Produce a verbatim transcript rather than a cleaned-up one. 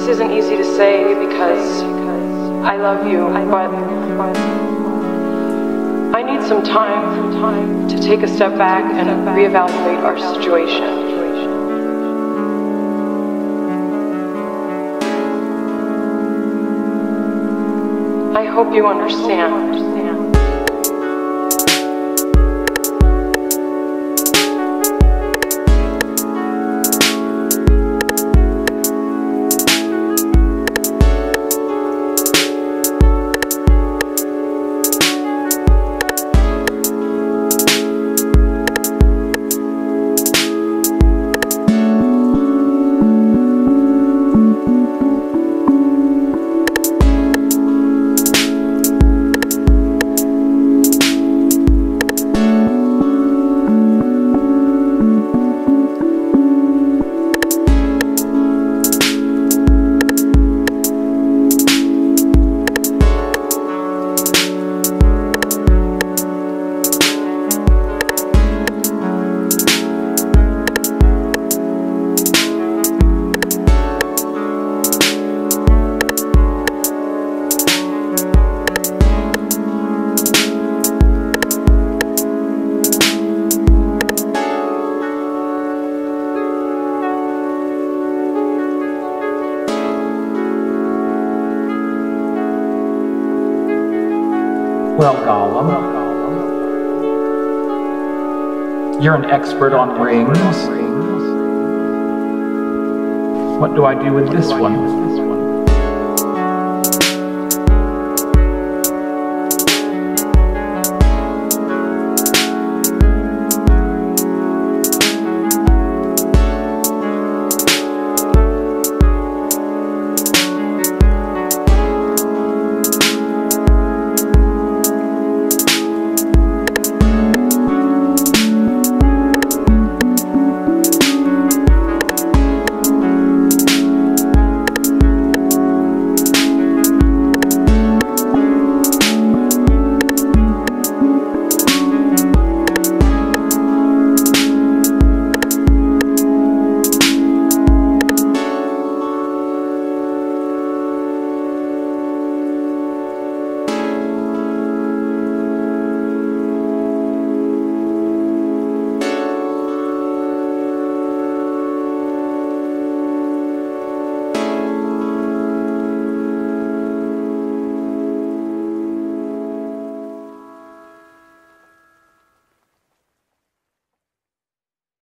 This isn't easy to say because I love you, but I need some time to take a step back and reevaluate our situation. I hope you understand. Well, Gollum, you're an expert on rings. What do I do with this one?